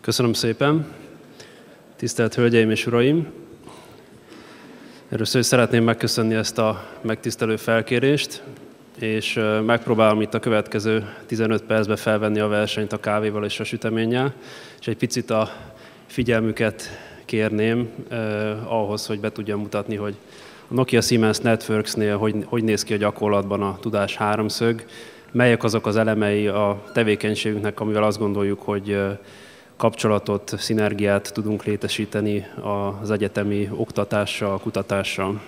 Köszönöm szépen. Tisztelt Hölgyeim és Uraim! Először is szeretném megköszönni ezt a megtisztelő felkérést, és megpróbálom itt a következő 15 percben felvenni a versenyt a kávéval és a süteménnyel, és egy picit a figyelmüket kérném ahhoz, hogy be tudjam mutatni, hogy a Nokia Siemens Networks-nél hogy néz ki a gyakorlatban a tudás háromszög, melyek azok az elemei a tevékenységünknek, amivel azt gondoljuk, hogy kapcsolatot, szinergiát tudunk létesíteni az egyetemi oktatással, kutatással.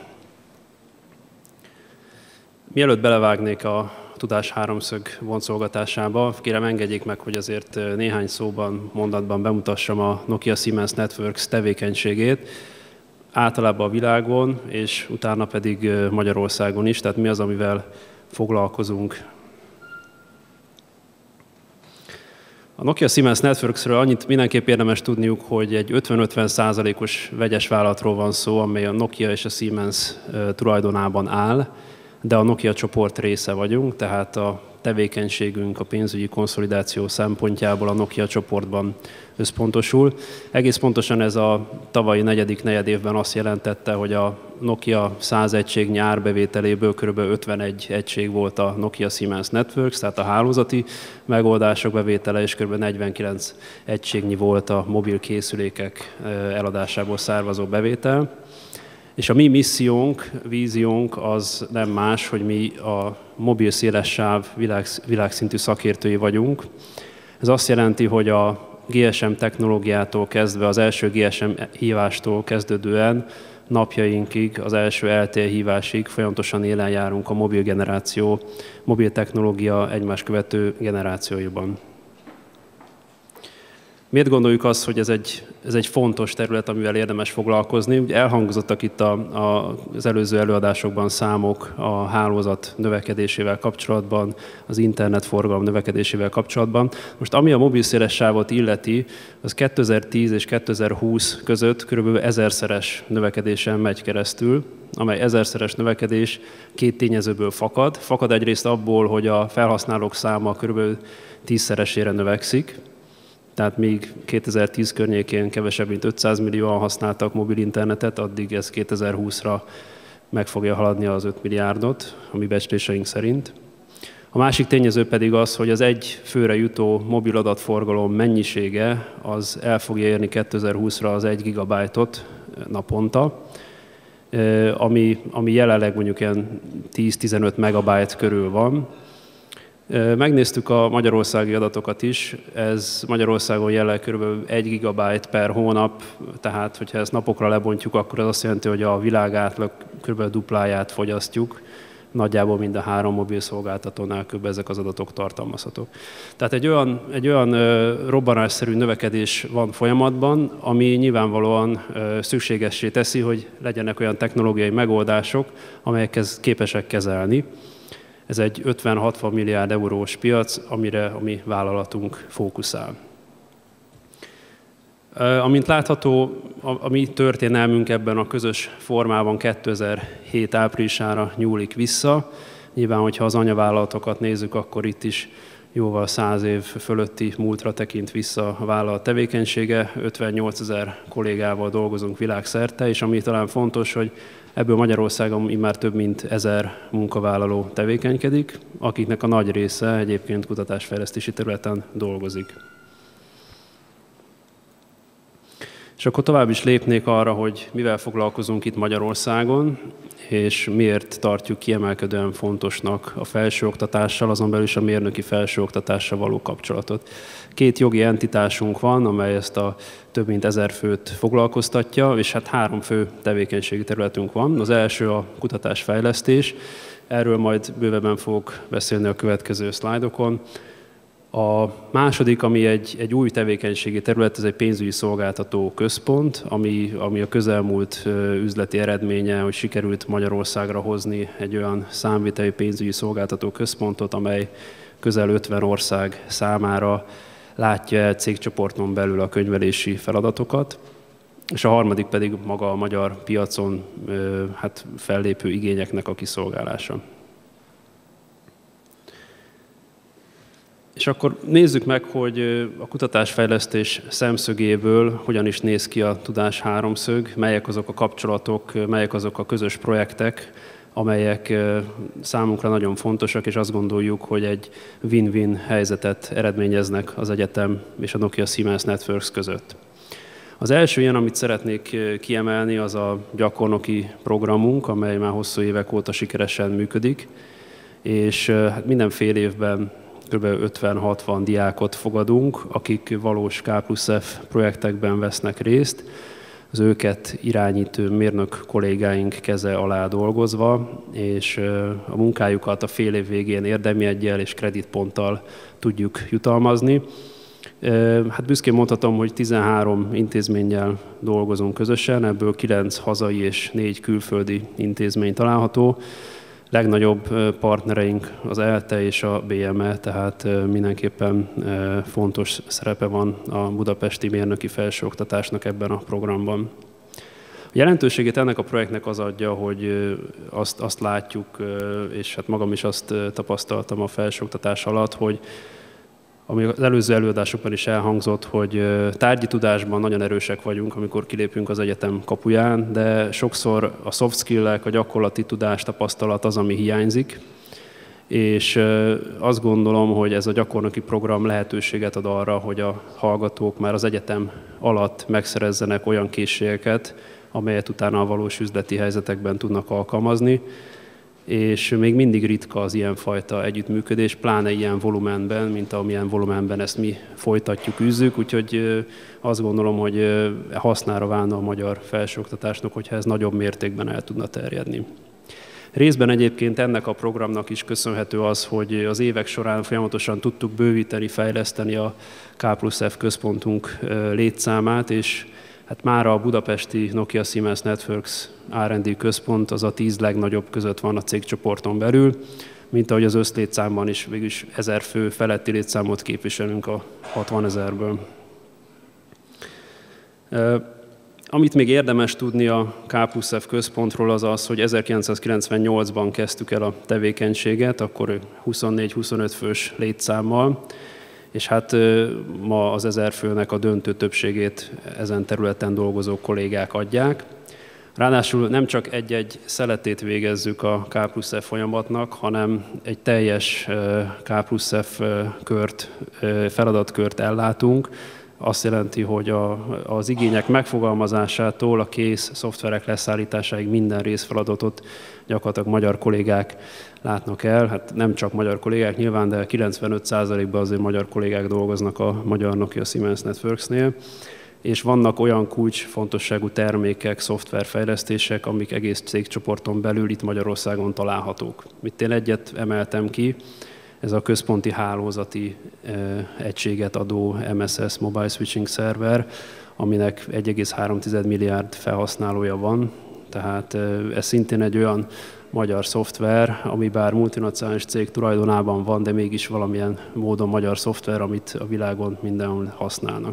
Mielőtt belevágnék a tudás háromszög boncolgatásába, kérem engedjék meg, hogy azért néhány szóban, mondatban bemutassam a Nokia Siemens Networks tevékenységét, általában a világon, és utána pedig Magyarországon is, tehát mi az, amivel foglalkozunk. A Nokia Siemens Networksről annyit mindenképp érdemes tudniuk, hogy egy 50-50%-os vegyes vállalatról van szó, amely a Nokia és a Siemens tulajdonában áll, de a Nokia csoport része vagyunk, tehát a tevékenységünk a pénzügyi konszolidáció szempontjából a Nokia csoportban összpontosul. Egész pontosan ez a tavalyi negyedik negyedévben azt jelentette, hogy a Nokia 100 egységnyi árbevételéből kb. 51 egység volt a Nokia Siemens Networks, tehát a hálózati megoldások bevétele, és kb. 49 egységnyi volt a mobil készülékek eladásából származó bevétel. És a mi missziónk, víziónk az nem más, hogy mi a mobil szélessáv világszintű szakértői vagyunk. Ez azt jelenti, hogy a GSM technológiától kezdve, az első GSM hívástól kezdődően napjainkig, az első LTE hívásig folyamatosan élen járunk a mobil generáció, mobil technológia egymás követő generációiban. Miért gondoljuk azt, hogy ez egy fontos terület, amivel érdemes foglalkozni? Ugye elhangzottak itt az előző előadásokban számok a hálózat növekedésével kapcsolatban, az internetforgalom növekedésével kapcsolatban. Most ami a mobil szélessávot illeti, az 2010 és 2020 között kb. 1000-szeres növekedésen megy keresztül, amely 1000-szeres növekedés két tényezőből fakad. Fakad egyrészt abból, hogy a felhasználók száma kb. 10-szeresére növekszik, tehát még 2010 környékén kevesebb, mint 500 millióan használtak mobil internetet, addig ez 2020-ra meg fogja haladni az 5 milliárdot, a mi becsléseink szerint. A másik tényező pedig az, hogy az egy főre jutó mobil adatforgalom mennyisége az el fogja érni 2020-ra az 1 gigabájtot naponta, ami jelenleg mondjuk ilyen 10-15 megabyte körül van. Megnéztük a magyarországi adatokat is, ez Magyarországon jelenleg kb. 1 gigabyte per hónap, tehát hogyha ezt napokra lebontjuk, akkor az azt jelenti, hogy a világ átlag kb. Dupláját fogyasztjuk, nagyjából mind a 3 mobil szolgáltatónál kb. Ezek az adatok tartalmazhatók. Tehát egy olyan robbanásszerű növekedés van folyamatban, ami nyilvánvalóan szükségessé teszi, hogy legyenek olyan technológiai megoldások, amelyek ezt képesek kezelni. Ez egy 50-60 milliárd eurós piac, amire a mi vállalatunk fókuszál. Amint látható, a mi történelmünk ebben a közös formában 2007 áprilisára nyúlik vissza. Nyilván, hogyha az anyavállalatokat nézzük, akkor itt is jóval 100 év fölötti múltra tekint vissza a vállalat tevékenysége. 58 000 kollégával dolgozunk világszerte, és ami talán fontos, hogy ebből Magyarországon immár több mint 1000 munkavállaló tevékenykedik, akiknek a nagy része egyébként kutatásfejlesztési területen dolgozik. És akkor tovább is lépnék arra, hogy mivel foglalkozunk itt Magyarországon, és miért tartjuk kiemelkedően fontosnak a felsőoktatással, azon belül is a mérnöki felsőoktatással való kapcsolatot. 2 jogi entitásunk van, amely ezt a több mint 1000 főt foglalkoztatja, és hát 3 fő tevékenységi területünk van. Az első a kutatásfejlesztés, erről majd bővebben fogok beszélni a következő szlájdokon. A második, ami egy új tevékenységi terület, ez egy pénzügyi szolgáltató központ, ami a közelmúlt üzleti eredménye, hogy sikerült Magyarországra hozni egy olyan számviteli pénzügyi szolgáltató központot, amely közel 50 ország számára látja el cégcsoporton belül a könyvelési feladatokat. És a harmadik pedig maga a magyar piacon fellépő igényeknek a kiszolgálása. És akkor nézzük meg, hogy a kutatásfejlesztés szemszögéből hogyan is néz ki a tudás háromszög, melyek azok a kapcsolatok, melyek azok a közös projektek, amelyek számunkra nagyon fontosak, és azt gondoljuk, hogy egy win-win helyzetet eredményeznek az egyetem és a Nokia Siemens Networks között. Az első ilyen, amit szeretnék kiemelni, az a gyakornoki programunk, amely már hosszú évek óta sikeresen működik, és hát minden fél évben kb. 50-60 diákot fogadunk, akik valós K+F projektekben vesznek részt, az őket irányító mérnök kollégáink keze alá dolgozva, és a munkájukat a fél év végén érdemjeggyel és kreditponttal tudjuk jutalmazni. Hát büszkén mondhatom, hogy 13 intézménnyel dolgozunk közösen, ebből 9 hazai és 4 külföldi intézmény található. Legnagyobb partnereink az ELTE és a BME, tehát mindenképpen fontos szerepe van a budapesti mérnöki felsőoktatásnak ebben a programban. A jelentőségét ennek a projektnek az adja, hogy azt látjuk, és hát magam is azt tapasztaltam a felsőoktatás alatt, hogy ami az előző előadásokban is elhangzott, hogy tárgyi tudásban nagyon erősek vagyunk, amikor kilépünk az egyetem kapuján, de sokszor a soft skill-ek, a gyakorlati tudás, tapasztalat az, ami hiányzik, és azt gondolom, hogy ez a gyakornoki program lehetőséget ad arra, hogy a hallgatók már az egyetem alatt megszerezzenek olyan készségeket, amelyet utána a valós üzleti helyzetekben tudnak alkalmazni, és még mindig ritka az ilyenfajta együttműködés, pláne ilyen volumenben, mint amilyen volumenben ezt mi folytatjuk, űzzük, úgyhogy azt gondolom, hogy hasznára válna a magyar felsőoktatásnak, hogyha ez nagyobb mértékben el tudna terjedni. Részben egyébként ennek a programnak is köszönhető az, hogy az évek során folyamatosan tudtuk bővíteni, fejleszteni a K+F központunk létszámát, és hát már a budapesti Nokia Siemens Networks R&D központ az a 10 legnagyobb között van a cégcsoporton belül, mint ahogy az összlétszámban is végülis 1000 fő feletti létszámot képviselünk a 60 000-ből. Amit még érdemes tudni a K+F központról az az, hogy 1998-ban kezdtük el a tevékenységet, akkor 24-25 fős létszámmal, és hát ma az 1000 főnek a döntő többségét ezen területen dolgozó kollégák adják. Ráadásul nem csak egy-egy szeletét végezzük a K+F folyamatnak, hanem egy teljes K+F feladatkört ellátunk. Azt jelenti, hogy az igények megfogalmazásától a kész szoftverek leszállításáig minden részfeladatot gyakorlatilag magyar kollégák látnak el. Hát nem csak magyar kollégák nyilván, de 95%-ban azért magyar kollégák dolgoznak a magyar Nokia Siemens Networksnél. És vannak olyan kulcsfontosságú termékek, szoftverfejlesztések, amik egész cégcsoporton belül itt Magyarországon találhatók. Itt én egyet emeltem ki, ez a központi hálózati egységet adó MSS Mobile Switching Server, aminek 1,3 milliárd felhasználója van. Tehát ez szintén egy olyan magyar szoftver, ami bár multinacionális cég tulajdonában van, de mégis valamilyen módon magyar szoftver, amit a világon mindenhol használnak.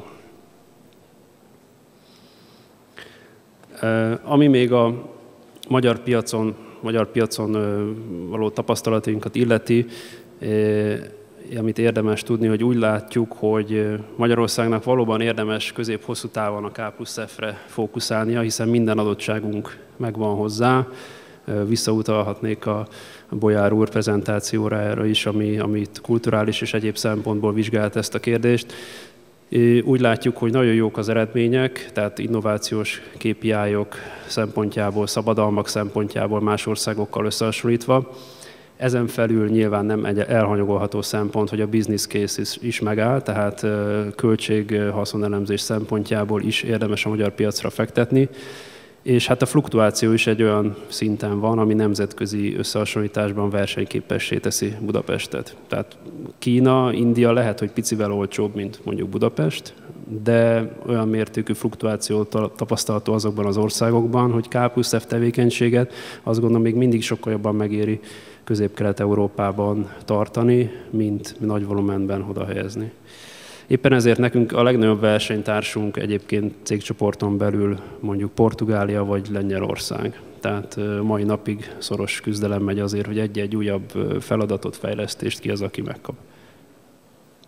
Ami még a magyar piacon való tapasztalatainkat illeti, amit érdemes tudni, hogy úgy látjuk, hogy Magyarországnak valóban érdemes közép-hosszú távon a K+F-re fókuszálnia, hiszen minden adottságunk megvan hozzá. Visszautalhatnék a Bolyár úr prezentációra is, amit kulturális és egyéb szempontból vizsgált ezt a kérdést. Úgy látjuk, hogy nagyon jók az eredmények, tehát innovációs KPI-ok szempontjából, szabadalmak szempontjából más országokkal összehasonlítva. Ezen felül nyilván nem egy elhanyagolható szempont, hogy a business case is megáll, tehát költség-haszonelemzés szempontjából is érdemes a magyar piacra fektetni. És hát a fluktuáció is egy olyan szinten van, ami nemzetközi összehasonlításban versenyképessé teszi Budapestet. Tehát Kína, India lehet, hogy picivel olcsóbb, mint mondjuk Budapest, de olyan mértékű fluktuáció tapasztalható azokban az országokban, hogy K+F tevékenységet azt gondolom még mindig sokkal jobban megéri Közép-Kelet-Európában tartani, mint nagy volumenben oda helyezni. Éppen ezért nekünk a legnagyobb versenytársunk egyébként cégcsoporton belül mondjuk Portugália vagy Lengyelország. Tehát mai napig szoros küzdelem megy azért, hogy egy-egy újabb feladatot, fejlesztést ki az, aki megkap.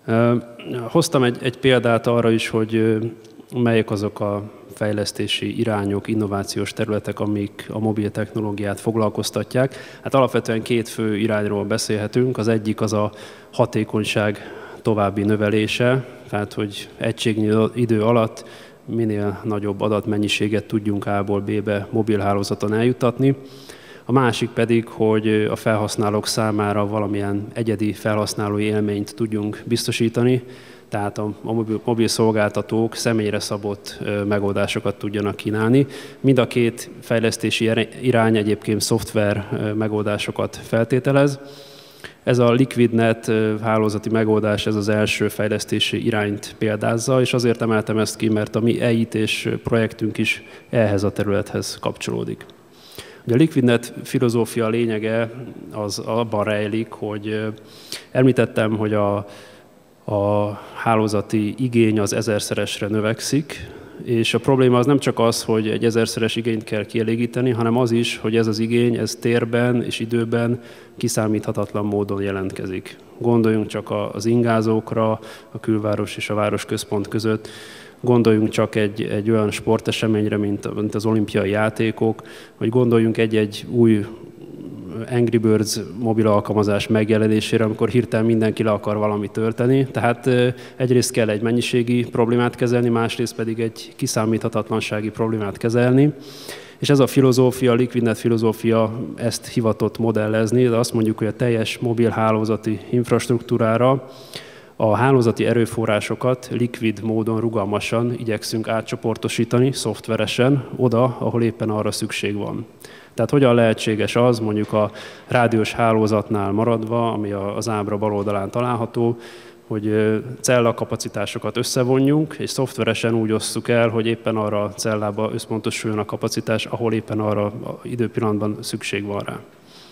Hoztam egy példát arra is, hogy melyek azok a fejlesztési irányok, innovációs területek, amik a mobil technológiát foglalkoztatják. Hát alapvetően két fő irányról beszélhetünk. Az egyik az a hatékonyság további növelése, tehát hogy egységnyi idő alatt minél nagyobb adatmennyiséget tudjunk A-ból B-be mobilhálózaton eljuttatni. A másik pedig, hogy a felhasználók számára valamilyen egyedi felhasználói élményt tudjunk biztosítani, tehát a mobil szolgáltatók személyre szabott megoldásokat tudjanak kínálni. Mind a két fejlesztési irány egyébként szoftver megoldásokat feltételez. Ez a LiquidNet hálózati megoldás, ez az első fejlesztési irányt példázza, és azért emeltem ezt ki, mert a mi EIT-s projektünk is ehhez a területhez kapcsolódik. Ugye a LiquidNet filozófia lényege az abban rejlik, hogy említettem, hogy a hálózati igény az 1000-szeresre növekszik, és a probléma az nem csak az, hogy egy 1000-szeres igényt kell kielégíteni, hanem az is, hogy ez az igény, ez térben és időben kiszámíthatatlan módon jelentkezik. Gondoljunk csak az ingázókra, a külváros és a városközpont között, gondoljunk csak egy olyan sporteseményre, mint az olimpiai játékok, vagy gondoljunk egy új Angry Birds mobil alkalmazás megjelenésére, amikor hirtelen mindenki le akar valamit tölteni. Tehát egyrészt kell egy mennyiségi problémát kezelni, másrészt pedig egy kiszámíthatatlansági problémát kezelni. És ez a filozófia, a LiquidNet filozófia ezt hivatott modellezni, de azt mondjuk, hogy a teljes mobil hálózati infrastruktúrára a hálózati erőforrásokat likvid módon, rugalmasan igyekszünk átcsoportosítani szoftveresen oda, ahol éppen arra szükség van. Tehát hogyan lehetséges az, mondjuk a rádiós hálózatnál maradva, ami az ábra bal oldalán található, hogy cellakapacitásokat összevonjunk, és szoftveresen úgy osszuk el, hogy éppen arra a cellába összpontosuljon a kapacitás, ahol éppen arra az időpillanatban szükség van rá.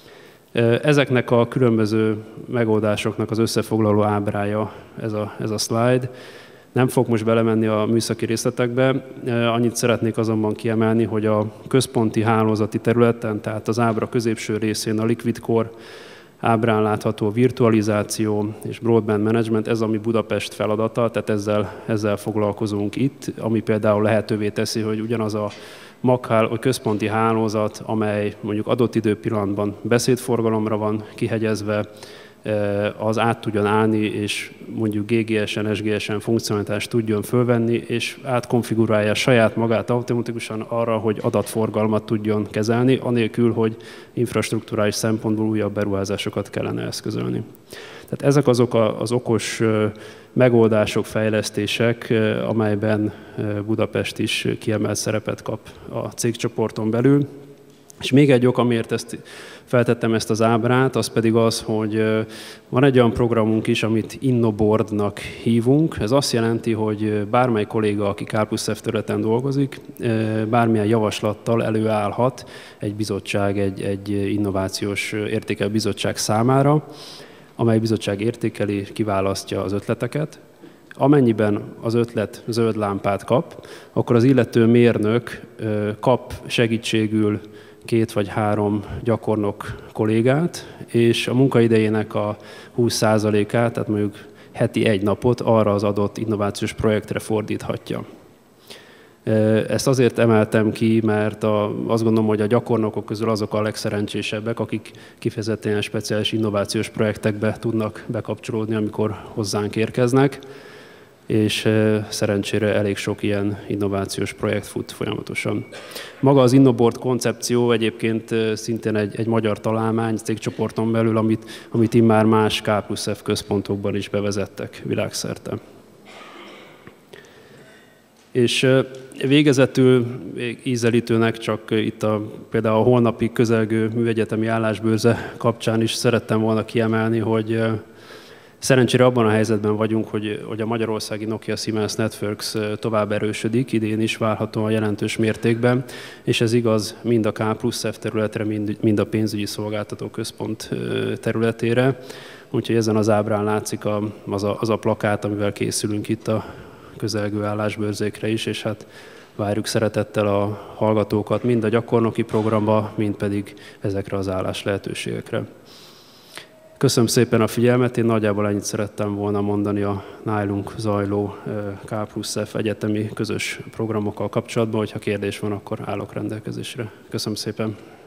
Ezeknek a különböző megoldásoknak az összefoglaló ábrája ez a slide. Nem fog most belemenni a műszaki részletekbe, annyit szeretnék azonban kiemelni, hogy a központi hálózati területen, tehát az ábra középső részén a Liquid Core ábrán látható virtualizáció és broadband management, ez a mi Budapest feladata, tehát ezzel foglalkozunk itt, ami például lehetővé teszi, hogy ugyanaz a központi hálózat, amely mondjuk adott időpillanatban beszédforgalomra van kihegyezve, az át tudjon állni, és mondjuk GGS-en, SGS-en funkcionalitást tudjon fölvenni, és átkonfigurálja saját magát automatikusan arra, hogy adatforgalmat tudjon kezelni, anélkül, hogy infrastrukturális szempontból újabb beruházásokat kellene eszközölni. Tehát ezek azok az okos megoldások, fejlesztések, amelyben Budapest is kiemelt szerepet kap a cégcsoporton belül. És még egy ok, amiért feltettem ezt az ábrát, az pedig az, hogy van egy olyan programunk is, amit InnoBoardnak hívunk. Ez azt jelenti, hogy bármely kolléga, aki K+F területen dolgozik, bármilyen javaslattal előállhat egy bizottság, egy innovációs értékelő bizottság számára, amely bizottság értékeli, kiválasztja az ötleteket. Amennyiben az ötlet zöld lámpát kap, akkor az illető mérnök kap segítségül 2 vagy 3 gyakornok kollégát, és a munkaidejének a 20%-át, tehát mondjuk heti 1 napot arra az adott innovációs projektre fordíthatja. Ezt azért emeltem ki, mert azt gondolom, hogy a gyakornokok közül azok a legszerencsésebbek, akik kifejezetten speciális innovációs projektekbe tudnak bekapcsolódni, amikor hozzánk érkeznek, és szerencsére elég sok ilyen innovációs projekt fut folyamatosan. Maga az InnoBoard koncepció egyébként szintén egy magyar találmány cégcsoporton belül, amit immár más K+F központokban is bevezettek világszerte. És végezetül ízelítőnek csak itt például a holnapi közelgő műegyetemi állásbőrze kapcsán is szerettem volna kiemelni, hogy szerencsére abban a helyzetben vagyunk, hogy a magyarországi Nokia Siemens Networks tovább erősödik, idén is várhatóan jelentős mértékben, és ez igaz mind a K+F területre, mind a pénzügyi szolgáltató központ területére. Úgyhogy ezen az ábrán látszik az a plakát, amivel készülünk itt a közelgő állásbőrzékre is, és hát várjuk szeretettel a hallgatókat mind a gyakornoki programba, mind pedig ezekre az állás lehetőségekre. Köszönöm szépen a figyelmet, én nagyjából ennyit szerettem volna mondani a nálunk zajló K+F egyetemi közös programokkal kapcsolatban, hogyha kérdés van, akkor állok rendelkezésre. Köszönöm szépen.